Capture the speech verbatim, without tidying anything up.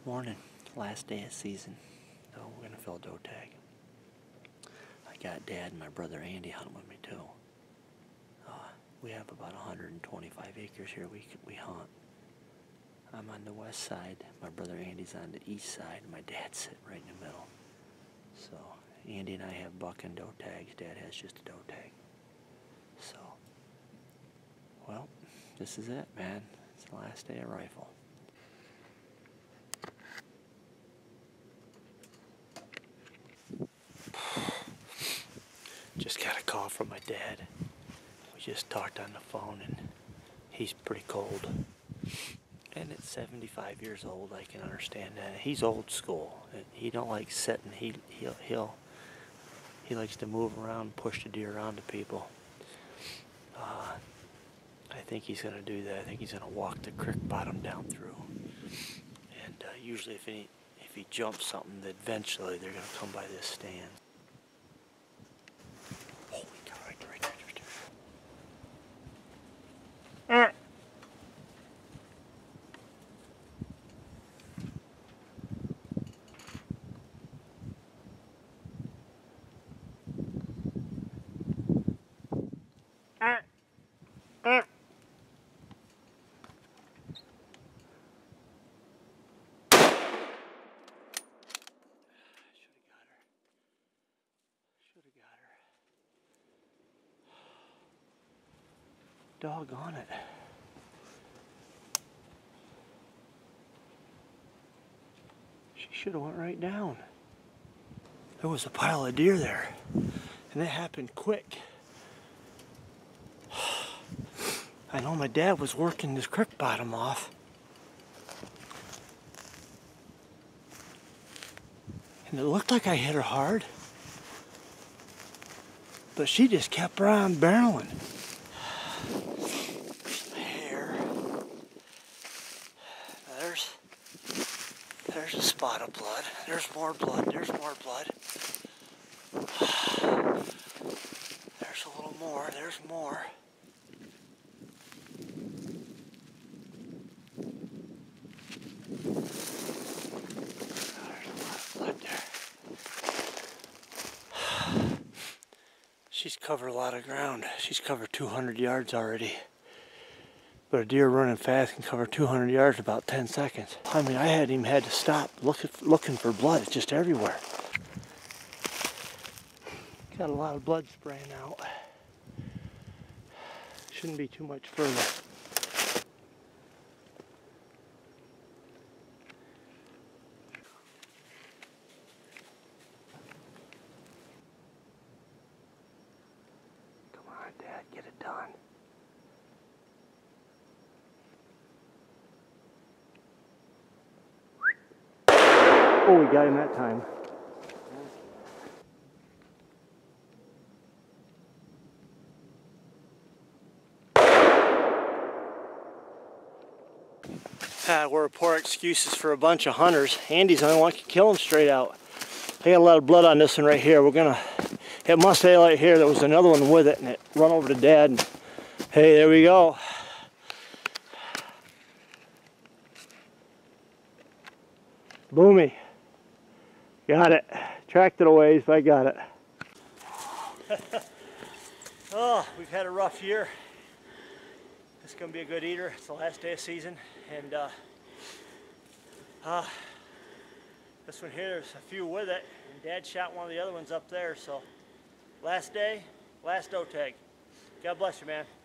Morning, last day of season. So we're gonna fill doe tag. I got Dad and my brother Andy hunting with me too. Uh, we have about one hundred twenty-five acres here we we hunt. I'm on the west side. My brother Andy's on the east side. And my dad's sitting right in the middle. So Andy and I have buck and doe tags. Dad has just a doe tag. So, well, this is it, man. It's the last day of rifle. Just got a call from my dad. We just talked on the phone and he's pretty cold. And at seventy-five years old, I can understand that. He's old school. He don't like sitting. He he'll he'll he likes to move around, push the deer around to people. Uh, I think he's gonna do that. I think he's gonna walk the creek bottom down through. And uh, usually, if he if he jumps something, that eventually they're gonna come by this stand. Holy cow! Right there, right there, right there. Ah. Uh, uh. Doggone it. She should have went right down. There was a pile of deer there, and it happened quick. I know my dad was working this creek bottom off. And it looked like I hit her hard. But she just kept on barreling. Hair. There's, there's a spot of blood. There's more blood. There's more blood. There's a little more. There's more. She's covered a lot of ground. She's covered two hundred yards already. But a deer running fast can cover two hundred yards in about ten seconds. I mean, I hadn't even had to stop looking, looking for blood. It's just everywhere. Got a lot of blood spraying out. Shouldn't be too much further. Dad, get it done. Oh, we got him that time. Ah, we're poor excuses for a bunch of hunters. Andy's the only one who can kill him straight out. I got a lot of blood on this one right here. We're gonna. It must say right here there was another one with it, and it run over to Dad. And, hey, there we go. Boomy. Got it. Tracked it a ways, but I got it. Oh, we've had a rough year. It's gonna be a good eater. It's the last day of season, and uh, uh, this one here, there's a few with it, and Dad shot one of the other ones up there, so. Last day, last doe tag. God bless you, man.